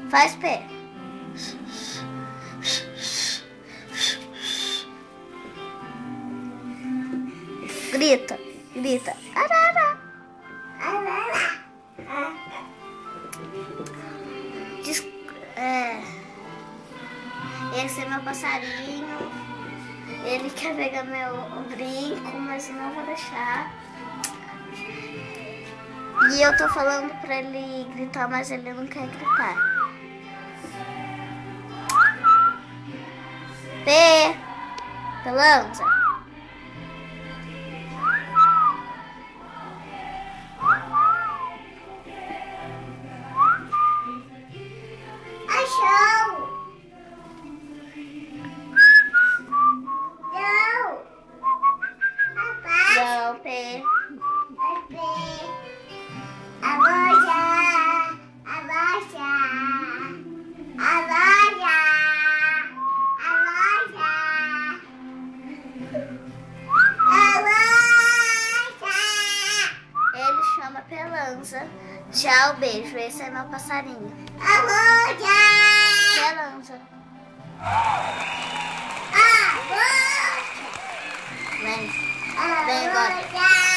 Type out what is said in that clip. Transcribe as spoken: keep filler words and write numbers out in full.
Faz pé. Grita, grita. Arara. Diz, é, esse é meu passarinho. Ele quer pegar meu brinco, mas eu não vou deixar. E eu tô falando pra ele gritar, mas ele não quer gritar. P. Pelanza. Achou! Não! Papai! Não, P. A loja! A loja! A loja! A loja! A loja! Ele chama Pelanza. Tchau, beijo. Esse é meu passarinho. A loja! Pelanza. A loja! Vem. A Vem agora. loja!